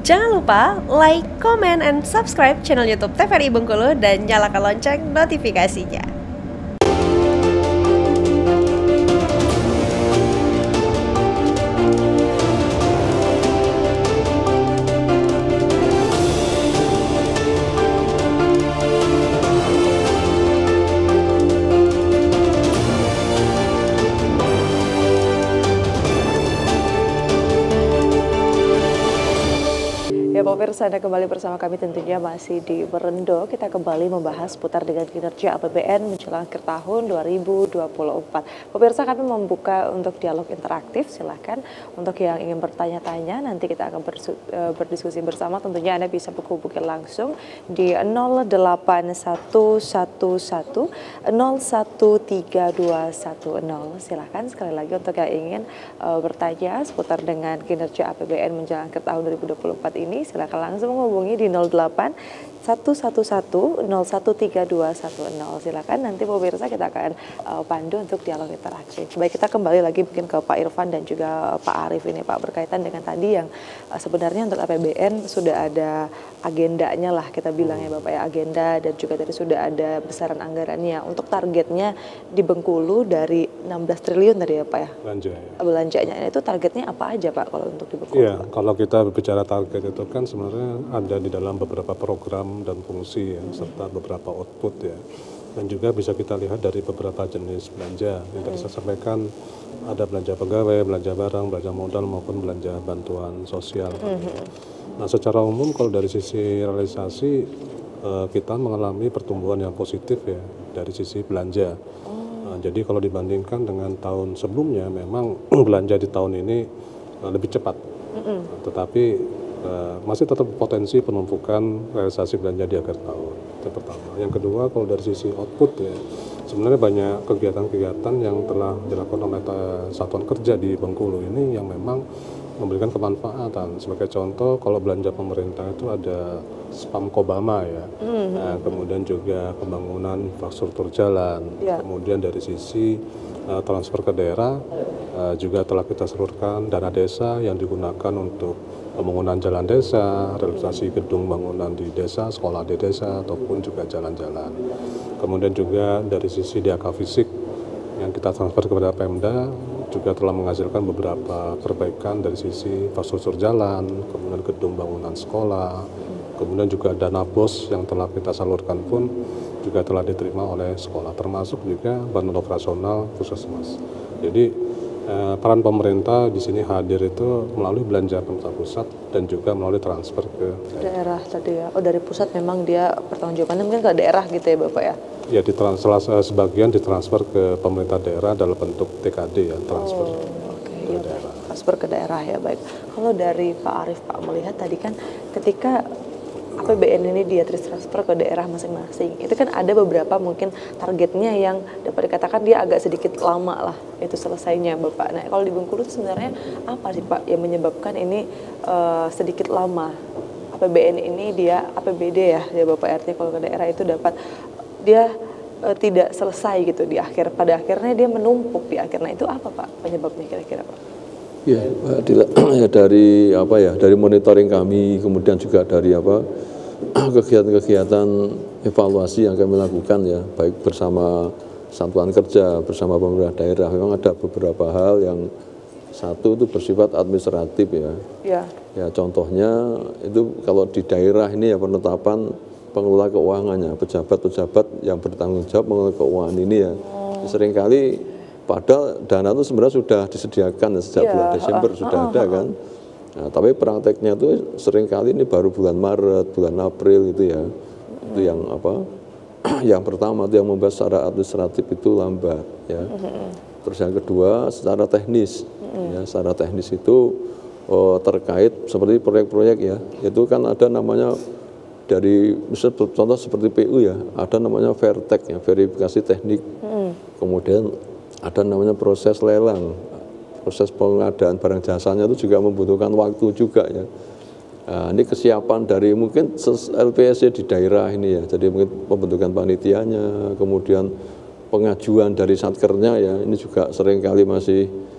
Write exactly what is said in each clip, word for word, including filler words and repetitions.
Jangan lupa like, comment, and subscribe channel YouTube T V R I Bengkulu dan nyalakan lonceng notifikasinya. Ya pemirsa, Anda kembali bersama kami tentunya masih di Berendo. Kita kembali membahas seputar dengan kinerja A P B N menjelang akhir tahun dua ribu dua puluh empat. Pemirsa, kami membuka untuk dialog interaktif. Silahkan untuk yang ingin bertanya-tanya, nanti kita akan berdiskusi bersama. Tentunya Anda bisa menghubungi langsung di nol delapan satu satu satu nol satu tiga dua satu nol. Silahkan sekali lagi untuk yang ingin uh, bertanya seputar dengan kinerja A P B N menjelang akhir tahun dua ribu dua puluh empat ini. Silakan langsung menghubungi di nol delapan satu satu satu nol satu tiga dua satu nol. Silakan, nanti pemirsa kita akan uh, pandu untuk dialog interaktif. Baik, kita kembali lagi mungkin ke Pak Irfan dan juga Pak Arief ini, Pak, berkaitan dengan tadi yang uh, sebenarnya untuk A P B N sudah ada agendanya lah, kita bilang ya Bapak ya, agenda, dan juga tadi sudah ada besaran anggarannya. Untuk targetnya di Bengkulu dari enam belas triliun tadi ya Pak ya? Belanja ya. Belanjanya, itu targetnya apa aja Pak kalau untuk di Bengkulu? Iya, kalau kita berbicara target itu kan sebenarnya ada di dalam beberapa program dan fungsi ya, serta beberapa output ya. Dan juga bisa kita lihat dari beberapa jenis belanja. Yang tadi saya sampaikan, ada belanja pegawai, belanja barang, belanja modal, maupun belanja bantuan sosial. Nah, secara umum kalau dari sisi realisasi, eh, kita mengalami pertumbuhan yang positif ya, dari sisi belanja. Nah, jadi kalau dibandingkan dengan tahun sebelumnya, memang belanja di tahun ini eh, lebih cepat. Nah, tetapi Uh, masih tetap potensi penumpukan realisasi belanja di akhir tahun. Itu pertama. Yang kedua, kalau dari sisi output ya, sebenarnya banyak kegiatan-kegiatan yang telah dilakukan oleh satuan kerja di Bengkulu ini yang memang memberikan kemanfaatan. Sebagai contoh, kalau belanja pemerintah itu ada spam Kobama ya, mm-hmm. nah, kemudian juga pembangunan infrastruktur jalan, yeah. Kemudian dari sisi uh, transfer ke daerah uh, juga telah kita salurkan dana desa yang digunakan untuk pembangunan jalan desa, realisasi gedung bangunan di desa, sekolah di desa, ataupun juga jalan-jalan. Kemudian juga dari sisi D A K fisik yang kita transfer kepada Pemda juga telah menghasilkan beberapa perbaikan dari sisi infrastruktur jalan, kemudian gedung bangunan sekolah, kemudian juga dana B O S yang telah kita salurkan pun juga telah diterima oleh sekolah, termasuk juga bantuan operasional puskesmas. Jadi Eh, peran pemerintah di sini hadir itu melalui belanja pemerintah pusat dan juga melalui transfer ke daerah tadi ya. Oh, dari pusat memang dia pertanggungjawabannya mungkin ke daerah gitu ya Bapak ya? Ya, ditransfer sebagian ditransfer ke pemerintah daerah dalam bentuk T K D ya, transfer oh, okay, ke ya, daerah. Transfer ke daerah ya, baik. Kalau dari Pak Arief, Pak, melihat tadi kan ketika A P B N ini dia transfer ke daerah masing-masing, itu kan ada beberapa mungkin targetnya yang dapat dikatakan dia agak sedikit lama lah itu selesainya Bapak. Nah, kalau di Bengkulu itu sebenarnya apa sih Pak yang menyebabkan ini uh, sedikit lama? A P B N ini dia A P B D ya, ya Bapak, artinya kalau ke daerah itu dapat dia uh, tidak selesai gitu di akhir, pada akhirnya dia menumpuk di akhir. Nah, itu apa Pak penyebabnya kira-kira Pak? Ya, ya dari apa ya, dari monitoring kami, kemudian juga dari apa kegiatan-kegiatan evaluasi yang kami lakukan ya, baik bersama satuan kerja, bersama pemerintah daerah, memang ada beberapa hal yang satu itu bersifat administratif ya. Ya. Ya, contohnya itu kalau di daerah ini ya penetapan pengelola keuangannya, pejabat-pejabat yang bertanggung jawab mengelola keuangan ini ya, oh. seringkali padahal dana itu sebenarnya sudah disediakan sejak ya, bulan Desember uh, sudah uh, ada kan. Nah, tapi prakteknya itu seringkali ini baru bulan Maret, bulan April itu ya. Hmm. Itu yang apa? Yang pertama itu yang membahas secara administratif itu lambat ya. Hmm. Terus yang kedua secara teknis. Hmm. Ya, secara teknis itu oh, terkait seperti proyek-proyek ya. Itu kan ada namanya dari misalnya contoh seperti P U ya, ada namanya Vertek ya, verifikasi teknik. Hmm. Kemudian ada namanya proses lelang, proses pengadaan barang jasanya itu juga membutuhkan waktu juga ya. Nah, ini kesiapan dari mungkin L P S C di daerah ini ya, jadi mungkin pembentukan panitianya, kemudian pengajuan dari satkernya ya, ini juga seringkali masih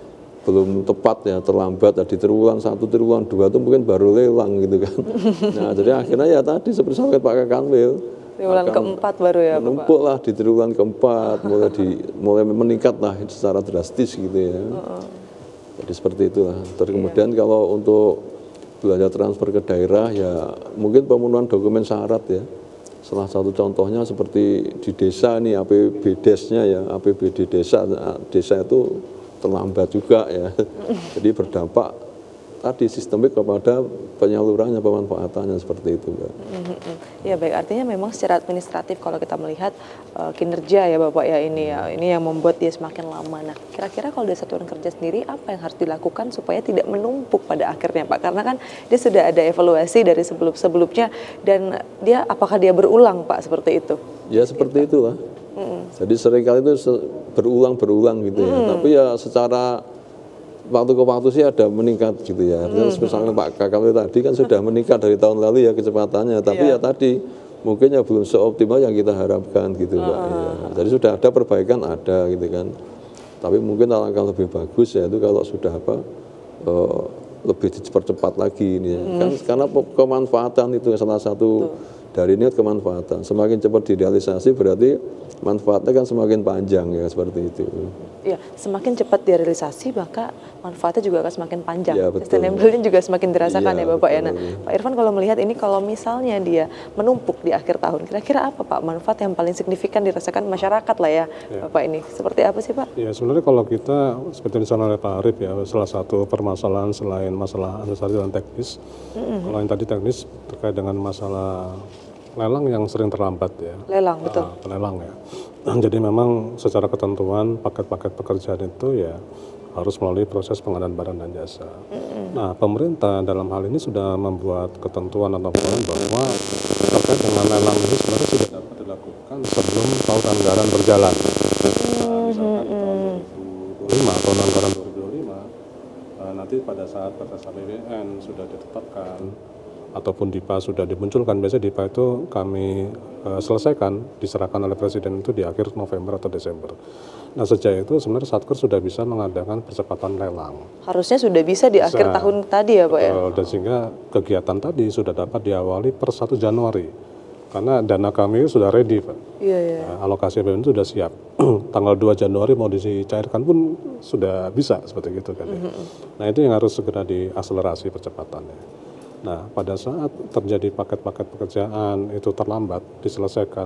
belum tepat ya, terlambat, ya di triwulan satu, triwulan dua itu mungkin baru lelang gitu kan. Nah jadi akhirnya ya tadi seperti sampai Pak Kanwil, triwulan keempat baru ya Bapak? Menumpuk lah di triwulan keempat, mulai di mulai meningkat lah secara drastis gitu ya. Uh-uh. Jadi seperti itulah. Terus kemudian iya. kalau untuk belanja transfer ke daerah ya mungkin pemenuhan dokumen syarat ya. Salah satu contohnya seperti di desa nih A P B D E S-nya ya, A P B D desa, desa itu terlambat juga ya. Jadi berdampak tadi sistemik kepada penyalurannya, pemanfaatannya seperti itu, Mbak. Mm-hmm. Ya baik, artinya memang secara administratif kalau kita melihat uh, kinerja ya Bapak ya ini ya, ini yang membuat dia semakin lama. Nah, kira-kira kalau dari satuan kerja sendiri apa yang harus dilakukan supaya tidak menumpuk pada akhirnya Pak? Karena kan dia sudah ada evaluasi dari sebelum-sebelumnya dan dia apakah dia berulang Pak seperti itu? Ya seperti gitu. itulah. Mm-hmm. Jadi seringkali itu berulang-berulang gitu ya. Mm. Tapi ya secara waktu ke waktu sih ada meningkat gitu ya. Hmm. Misalnya Pak Kakak tadi kan sudah meningkat dari tahun lalu ya kecepatannya, tapi yeah. ya tadi mungkin ya belum seoptimal yang kita harapkan gitu uh. Pak. Ya. Jadi sudah ada perbaikan ada gitu kan. Tapi mungkin alangkah lebih bagus ya itu kalau sudah apa uh, lebih dipercepat lagi ini ya. Hmm. Kan karena kemanfaatan itu salah satu Tuh. dari niat kemanfaatan. Semakin cepat direalisasi berarti manfaatnya kan semakin panjang ya seperti itu. Ya, semakin cepat direalisasi maka manfaatnya juga akan semakin panjang. Ya, sustainability juga semakin dirasakan ya, ya Bapak betul. ya. Nah, Pak Irfan kalau melihat ini kalau misalnya dia menumpuk di akhir tahun, kira-kira apa Pak manfaat yang paling signifikan dirasakan masyarakat lah ya, ya. Bapak ini? Seperti apa sih Pak? Ya sebenarnya kalau kita seperti disampaikan oleh Pak Arief ya, salah satu permasalahan selain masalah administratif dan teknis, mm-hmm. kalau yang tadi teknis terkait dengan masalah lelang yang sering terlambat ya. Lelang, betul. Uh, lelang ya. Jadi memang secara ketentuan paket-paket pekerjaan itu ya harus melalui proses pengadaan barang dan jasa. Mm-hmm. Nah, pemerintah dalam hal ini sudah membuat ketentuan atau aturan bahwa terkait dengan lelang ini sebenarnya sudah dapat dilakukan sebelum tahun anggaran berjalan. Nah, misalkan mm-hmm. tahun dua ribu dua puluh lima, tahun anggaran dua ribu dua puluh lima, uh, nanti pada saat perpres A P B N sudah ditetapkan ataupun D I P A sudah dimunculkan, biasanya D I P A itu kami uh, selesaikan, diserahkan oleh Presiden itu di akhir November atau Desember. Nah sejak itu sebenarnya Satker sudah bisa mengadakan percepatan lelang. Harusnya sudah bisa di bisa, akhir tahun tadi ya Pak ya? Dan sehingga kegiatan tadi sudah dapat diawali per satu Januari. Karena dana kami sudah ready Pak. Iya, iya. Nah, alokasi A P B N itu sudah siap. Tanggal dua Januari mau dicairkan pun sudah bisa seperti itu kan. Mm-hmm. Nah itu yang harus segera diakselerasi percepatannya. Nah, pada saat terjadi paket-paket pekerjaan itu terlambat diselesaikan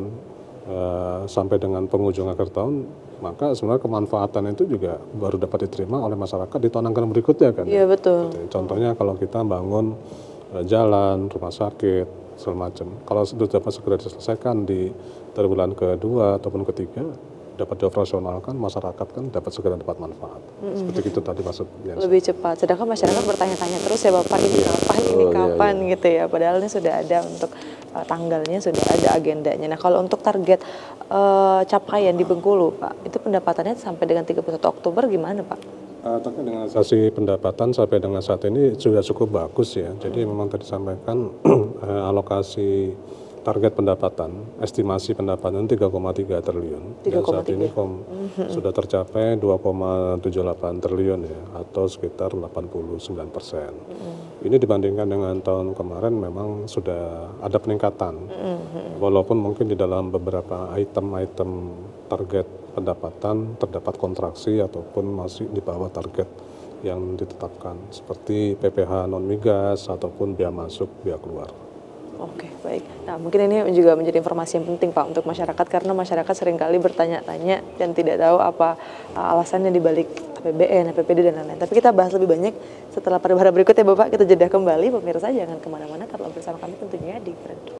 uh, sampai dengan penghujung akhir tahun, maka sebenarnya kemanfaatan itu juga baru dapat diterima oleh masyarakat di tahun anggaran berikutnya kan. Iya, betul. Contohnya kalau kita bangun uh, jalan, rumah sakit, segala macam. Kalau sudah dapat segera diselesaikan di triwulan kedua ataupun ketiga, dapat dioperasionalkan, masyarakat kan dapat segera dapat manfaat. Mm-hmm. Seperti itu tadi maksudnya. Lebih cepat. Sedangkan masyarakat bertanya-tanya terus ya Bapak ini yeah. kapan, ini oh, kapan iya, iya. gitu ya. Padahal ini sudah ada untuk uh, tanggalnya, sudah ada agendanya. Nah kalau untuk target uh, capaian di Bengkulu Pak, itu pendapatannya sampai dengan tiga puluh satu Oktober gimana Pak? Uh, terkait dengan sisi pendapatan sampai dengan saat ini sudah cukup bagus ya. Jadi memang tadi sampaikan uh, alokasi target pendapatan, estimasi pendapatan tiga koma tiga triliun dan saat ini kom, mm-hmm. sudah tercapai dua koma tujuh delapan triliun ya atau sekitar delapan puluh sembilan persen. Mm-hmm. Ini dibandingkan dengan tahun kemarin memang sudah ada peningkatan. Mm-hmm. Walaupun mungkin di dalam beberapa item-item target pendapatan terdapat kontraksi ataupun masih di bawah target yang ditetapkan seperti P P H non migas ataupun biaya masuk, biaya keluar. Oke, baik. Nah, mungkin ini juga menjadi informasi yang penting Pak untuk masyarakat karena masyarakat seringkali bertanya-tanya dan tidak tahu apa uh, alasannya dibalik A P B N, A P B D dan lain-lain. Tapi kita bahas lebih banyak setelah pada hari berikut ya Bapak. Kita jeda kembali, pemirsa jangan kemana-mana, tetaplah bersama kami tentunya di Brand.